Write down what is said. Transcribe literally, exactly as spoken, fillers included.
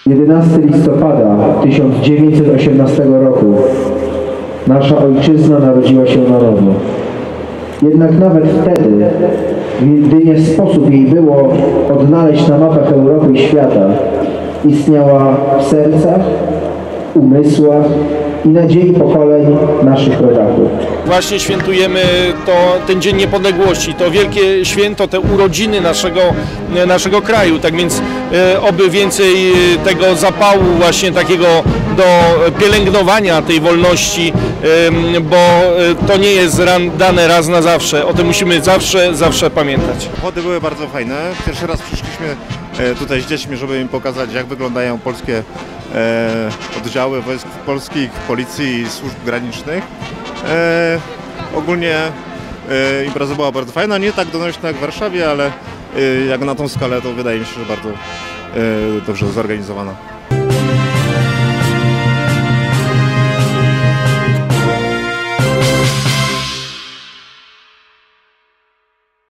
jedenastego listopada tysiąc dziewięćset osiemnastego roku nasza ojczyzna narodziła się na nowo. Jednak nawet wtedy, gdy nie sposób jej było odnaleźć na mapach Europy i świata, istniała w sercach, umysłach i nadziei pokoleń naszych rodaków. Właśnie świętujemy to, ten Dzień Niepodległości, to wielkie święto, te urodziny naszego, naszego kraju. Tak więc e, oby więcej tego zapału właśnie takiego do pielęgnowania tej wolności, e, bo to nie jest ran, dane raz na zawsze. O tym musimy zawsze, zawsze pamiętać. Pochody były bardzo fajne. Pierwszy raz przyszliśmy tutaj z dziećmi, żeby im pokazać, jak wyglądają polskie e, oddziały wojsk polskich, policji i służb granicznych. E, ogólnie e, impreza była bardzo fajna, nie tak donośna jak w Warszawie, ale e, jak na tą skalę to wydaje mi się, że bardzo e, dobrze zorganizowana.